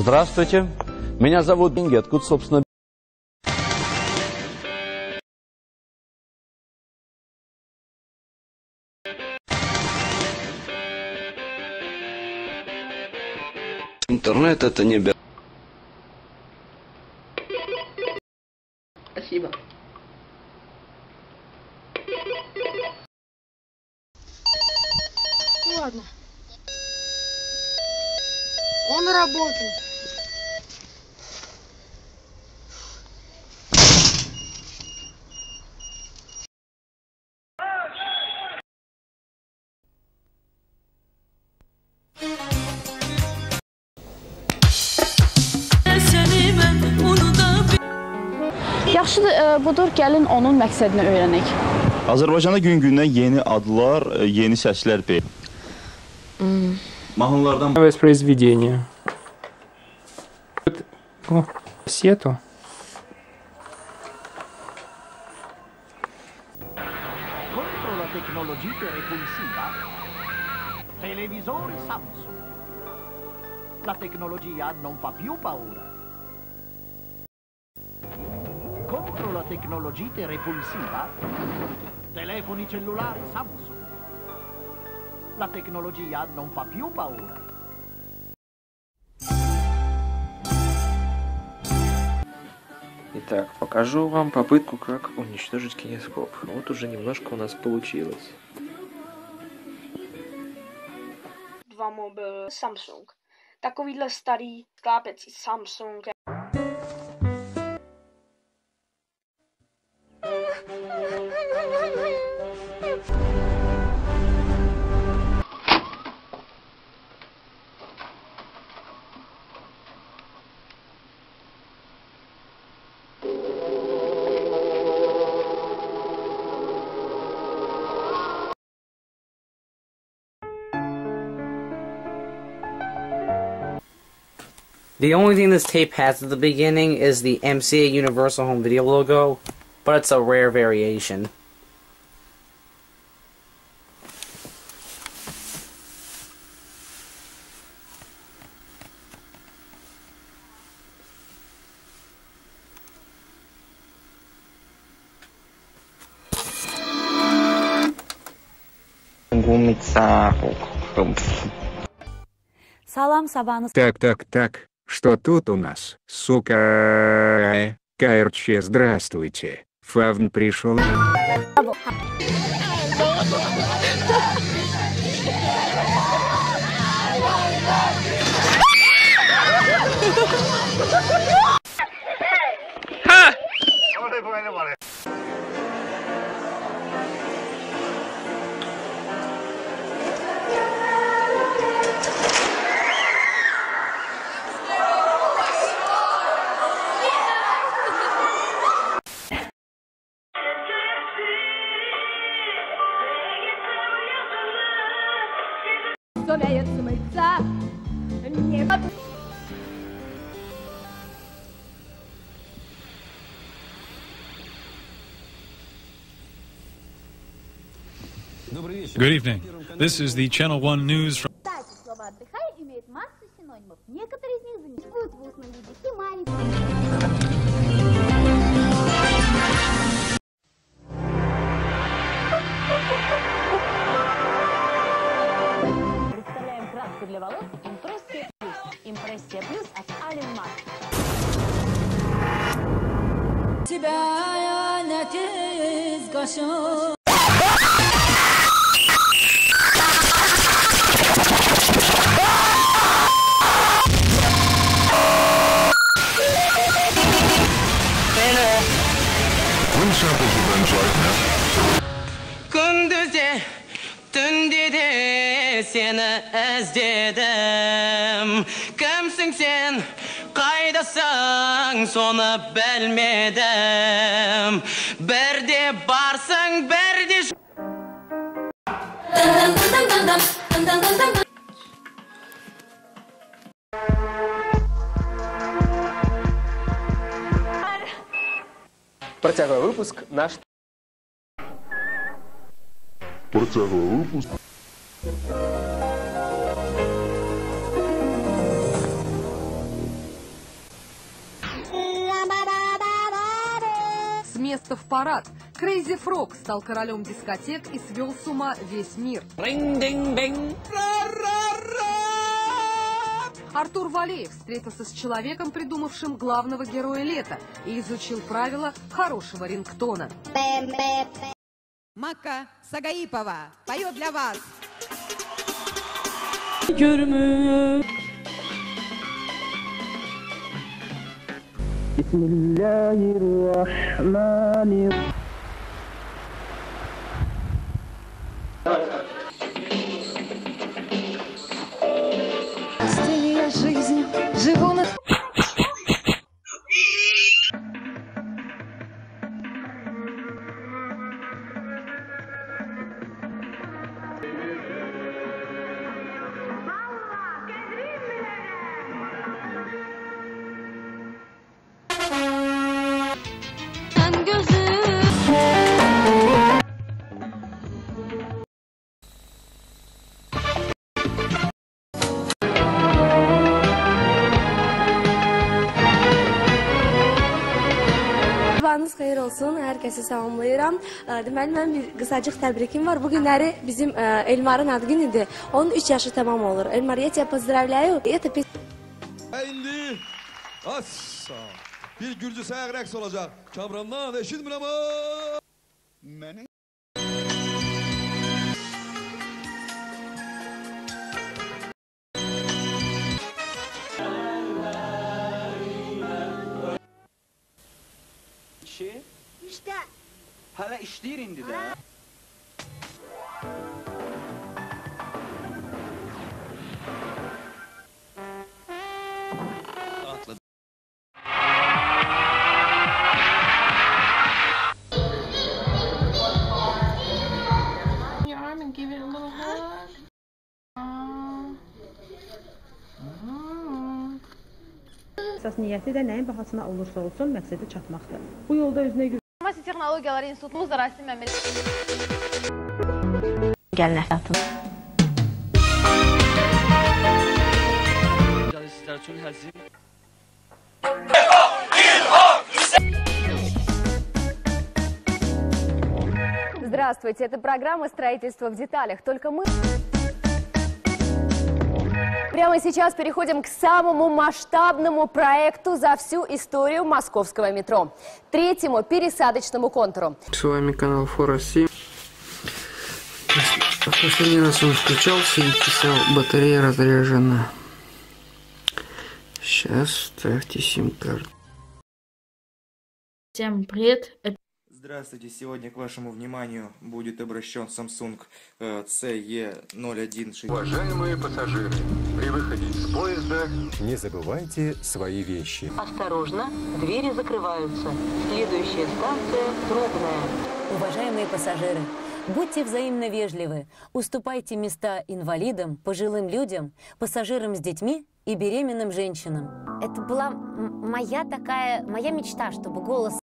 Здравствуйте. Меня зовут Деньги. Откуда, собственно... Интернет это не... Спасибо. Ну ладно. Он работает. Yaxşıdır, budur, gəlin onun məqsədini öyrənək. Azərbaycanda gün-gündən yeni adlar, yeni səslər verir. Mahnılardan воспроизведение. О, сету. Contro la tecnologia repulsiva, televisori Samsung. La tecnologia non fa più paura. Contro la tecnologia repulsiva, telefoni cellulari Samsung. La tecnologia non fa più paura. Итак, покажу вам попытку, как уничтожить кинескоп. Вот уже немножко у нас получилось. Dva mobil Samsung. Takovýhle starý sklápecí Samsung. The only thing this tape has at the beginning is the MCA Universal Home Video logo, but it's a rare variation. Салам, Сабанус. Так. Что тут у нас? Сука. КРЧ, здравствуйте. Фавн пришел. Good evening. This is the Channel 1 news from... Слово «отдыхай» имеет массу синонимов. Некоторые из них замечают в устном виде химарий. Представляем краску для волос Импрессия Плюс. Импрессия Плюс от Ален Мак. Тебя нетиз гашон. Gündüzde, tünde de seni özledim. Kimsin sen, kaydasın, sonu bilmedim. Berde barsın, berde... Протягивая выпуск, наш... Протягивая выпуск. место в парад. Crazy Frog стал королем дискотек и свел с ума весь мир. Артур Валеев встретился с человеком, придумавшим главного героя лета, и изучил правила хорошего рингтона. Макка Сагаипова поет для вас. Я жизнь живу на... Sabahınız xeyir olsun, hər kəsi salamlayıram. Deməli, mənim bir qısacıq təbrikim var. Bu günləri bizim Elmar'ın ad günüdür. Onun 3 yaşı tamam olur. Elmar, я тебя поздравляю. Это İndi assa bir Gürcü sayaq rəqs olacaq. Kamrandan eşitmirəm ama. Məni İşte. Hala işləyir indi də. Your arm and give it a little hug. Əsas niyyəti də nəyin bahasına olursa olsun məqsədə çatmaqdır. Bu yolda özünə güvən. İnformasiya Texnologiyaları İnstitutumuz da Rasim Məmməd. Gəlin həyatım. Sizlər üçün həzin. Здравствуйте, это программа «Строительство в деталях». Только мы... Прямо сейчас переходим к самому масштабному проекту за всю историю московского метро. Третьему пересадочному контуру. С вами канал Фороси. В последний раз он включался и писал: батарея разряжена. Сейчас ставьте сим-карту. Всем привет. Здравствуйте, сегодня к вашему вниманию будет обращен Samsung CE0160. Уважаемые пассажиры, при выходе из поезда не забывайте свои вещи. Осторожно, двери закрываются. Следующая станция Трубная. Уважаемые пассажиры, будьте взаимно вежливы, уступайте места инвалидам, пожилым людям, пассажирам с детьми и беременным женщинам. Это была моя мечта, чтобы голос